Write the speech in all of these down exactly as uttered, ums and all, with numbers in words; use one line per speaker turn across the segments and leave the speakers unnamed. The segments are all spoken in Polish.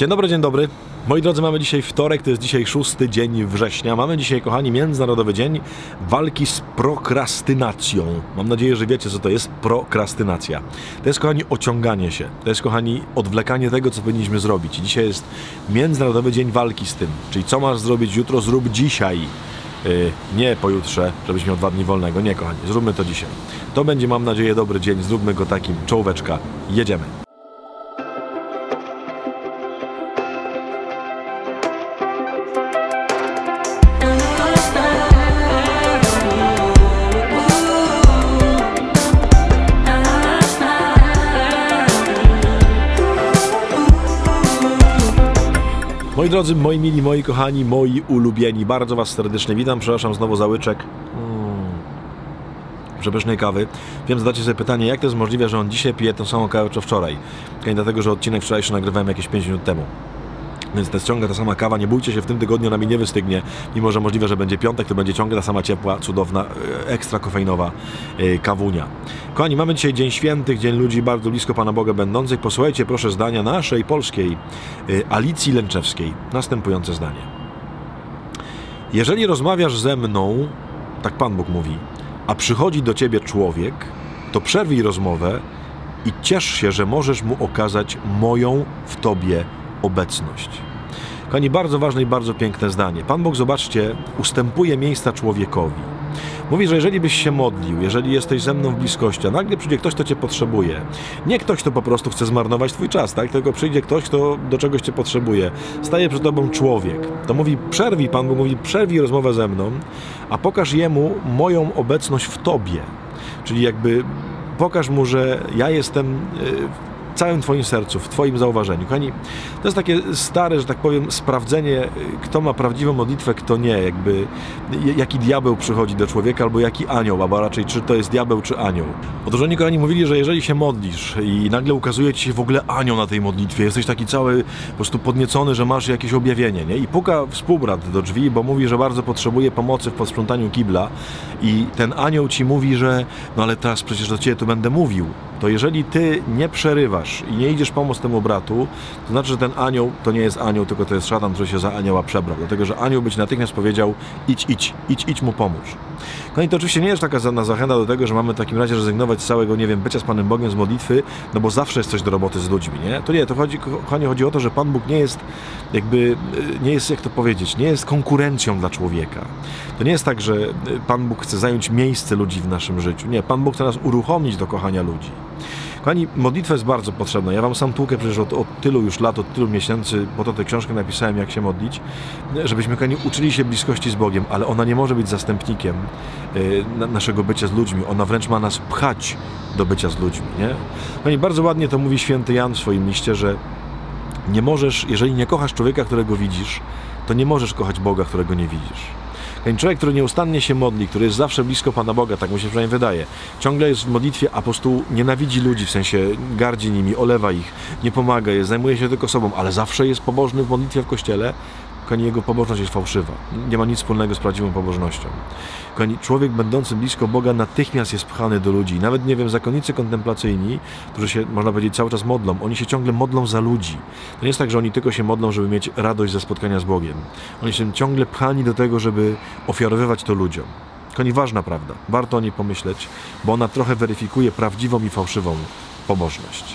Dzień dobry, dzień dobry. Moi drodzy, mamy dzisiaj wtorek, to jest dzisiaj szósty dzień września. Mamy dzisiaj, kochani, Międzynarodowy Dzień Walki z Prokrastynacją. Mam nadzieję, że wiecie, co to jest prokrastynacja. To jest, kochani, ociąganie się. To jest, kochani, odwlekanie tego, co powinniśmy zrobić. I dzisiaj jest Międzynarodowy Dzień Walki z tym. Czyli co masz zrobić jutro, zrób dzisiaj. Yy, nie pojutrze, żebyś miał dwa dni wolnego. Nie, kochani, zróbmy to dzisiaj. To będzie, mam nadzieję, dobry dzień. Zróbmy go takim. Czołóweczka. Jedziemy. Moi drodzy, moi mili, moi kochani, moi ulubieni, bardzo was serdecznie witam, przepraszam znowu za łyczek mm, przepysznej kawy. Wiem, zadacie sobie pytanie, jak to jest możliwe, że on dzisiaj pije tę samą kawę co wczoraj. Dlatego, że odcinek wczorajszy nagrywałem jakieś pięć minut temu. Więc to jest ciągle ta sama kawa, nie bójcie się, w tym tygodniu ona mi nie wystygnie, mimo że możliwe, że będzie piątek, to będzie ciągle ta sama ciepła, cudowna, ekstra kofeinowa yy, kawunia. Kochani, mamy dzisiaj Dzień Świętych, Dzień Ludzi bardzo blisko Pana Boga będących. Posłuchajcie proszę zdania naszej polskiej yy, Alicji Lęczewskiej. Następujące zdanie. Jeżeli rozmawiasz ze mną, tak Pan Bóg mówi, a przychodzi do Ciebie człowiek, to przerwij rozmowę i ciesz się, że możesz mu okazać moją w Tobie obecność. Kochani, bardzo ważne i bardzo piękne zdanie. Pan Bóg, zobaczcie, ustępuje miejsca człowiekowi. Mówi, że jeżeli byś się modlił, jeżeli jesteś ze mną w bliskości, a nagle przyjdzie ktoś, kto Cię potrzebuje, nie ktoś, kto po prostu chce zmarnować Twój czas, tak? Tylko przyjdzie ktoś, kto do czegoś Cię potrzebuje. Staje przed Tobą człowiek. To mówi, przerwij, Pan Bóg mówi, przerwij rozmowę ze mną, a pokaż jemu moją obecność w Tobie. Czyli jakby pokaż mu, że ja jestem w całym Twoim sercu, w Twoim zauważeniu. Kochani, to jest takie stare, że tak powiem, sprawdzenie, kto ma prawdziwą modlitwę, kto nie. Jakby, jaki diabeł przychodzi do człowieka, albo jaki anioł, albo raczej, czy to jest diabeł, czy anioł. Otóż oni, kochani, mówili, że jeżeli się modlisz i nagle ukazuje Ci się w ogóle anioł na tej modlitwie, jesteś taki cały po prostu podniecony, że masz jakieś objawienie, nie? I puka współbrat do drzwi, bo mówi, że bardzo potrzebuje pomocy w posprzątaniu kibla i ten anioł Ci mówi, że no ale teraz przecież do Ciebie tu będę mówił. To jeżeli Ty nie przerywasz i nie idziesz pomóc temu bratu, to znaczy, że ten anioł to nie jest anioł, tylko to jest szatan, który się za anioła przebrał. Dlatego, że anioł by Ci natychmiast powiedział, idź, idź, idź, idź mu pomóż. No i to oczywiście nie jest taka zachęta do tego, że mamy w takim razie rezygnować z całego, nie wiem, bycia z Panem Bogiem, z modlitwy, no bo zawsze jest coś do roboty z ludźmi, nie? To nie, to chodzi, kochani, chodzi o to, że Pan Bóg nie jest jakby, nie jest, jak to powiedzieć, nie jest konkurencją dla człowieka. To nie jest tak, że Pan Bóg chce zająć miejsce ludzi w naszym życiu. Nie, Pan Bóg chce nas uruchomić do kochania ludzi. Kochani, modlitwa jest bardzo potrzebna. Ja Wam sam tłukę przecież od, od tylu już lat, od tylu miesięcy, po to tę książkę napisałem, jak się modlić, żebyśmy, kochani, uczyli się bliskości z Bogiem, ale ona nie może być zastępnikiem y, na, naszego bycia z ludźmi. Ona wręcz ma nas pchać do bycia z ludźmi, nie? Kochani, bardzo ładnie to mówi święty Jan w swoim liście, że nie możesz, jeżeli nie kochasz człowieka, którego widzisz, to nie możesz kochać Boga, którego nie widzisz. Ten człowiek, który nieustannie się modli, który jest zawsze blisko Pana Boga, tak mu się przynajmniej wydaje, ciągle jest w modlitwie, a po prostu nienawidzi ludzi, w sensie gardzi nimi, olewa ich, nie pomaga je, zajmuje się tylko sobą, ale zawsze jest pobożny w modlitwie w kościele, kochani, jego pobożność jest fałszywa. Nie ma nic wspólnego z prawdziwą pobożnością. Kochani, człowiek będący blisko Boga natychmiast jest pchany do ludzi. Nawet, nie wiem, zakonnicy kontemplacyjni, którzy się, można powiedzieć, cały czas modlą, oni się ciągle modlą za ludzi. To nie jest tak, że oni tylko się modlą, żeby mieć radość ze spotkania z Bogiem. Oni są ciągle pchani do tego, żeby ofiarowywać to ludziom. Kochani, ważna prawda. Warto o niej pomyśleć, bo ona trochę weryfikuje prawdziwą i fałszywą pobożność.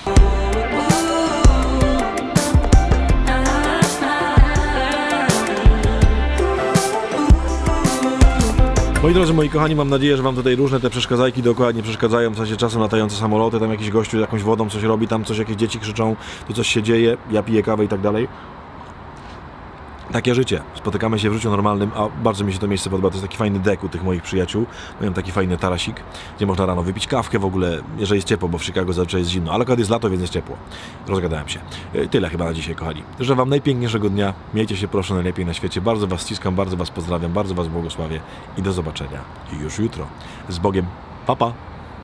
Moi drodzy, moi kochani, mam nadzieję, że Wam tutaj różne te przeszkadzajki dookoła nie przeszkadzają, w sensie czasem latające samoloty, tam jakiś gościu z jakąś wodą coś robi, tam coś, jakieś dzieci krzyczą, tu coś się dzieje, ja piję kawę i tak dalej. Takie życie. Spotykamy się w życiu normalnym, a bardzo mi się to miejsce podoba. To jest taki fajny dek u tych moich przyjaciół. Mają taki fajny tarasik, gdzie można rano wypić kawkę w ogóle, jeżeli jest ciepło, bo w Chicago zazwyczaj jest zimno, ale akurat jest lato, więc jest ciepło. Rozgadałem się. Tyle chyba na dzisiaj, kochani. Życzę Wam najpiękniejszego dnia. Miejcie się proszę najlepiej na świecie. Bardzo Was ściskam, bardzo Was pozdrawiam, bardzo Was błogosławię i do zobaczenia już jutro. Z Bogiem. Pa, pa.